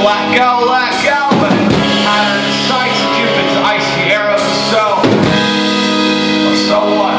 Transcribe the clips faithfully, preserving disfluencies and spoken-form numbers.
let go, let go, but out of sight, Cupid's icy arrows, so, well, so what?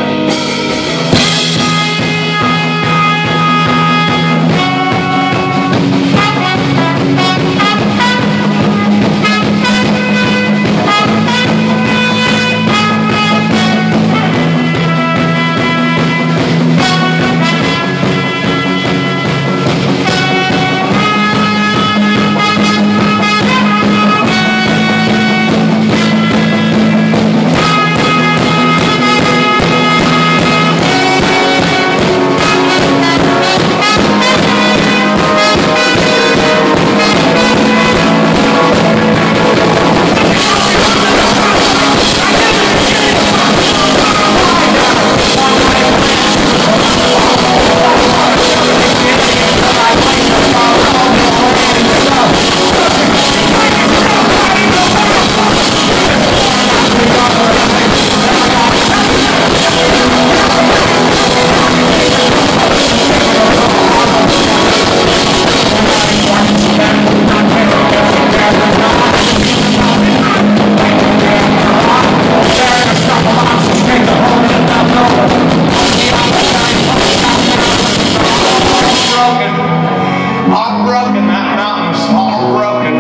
All broken, that mountain's all broken.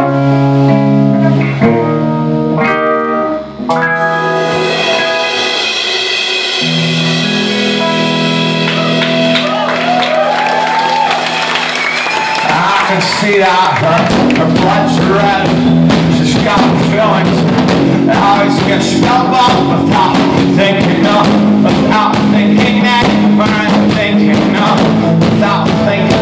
I can see that her, her blood's red. She's got feelings. I always get shoved up without thinking of, without thinking that, but I'm thinking of, without thinking.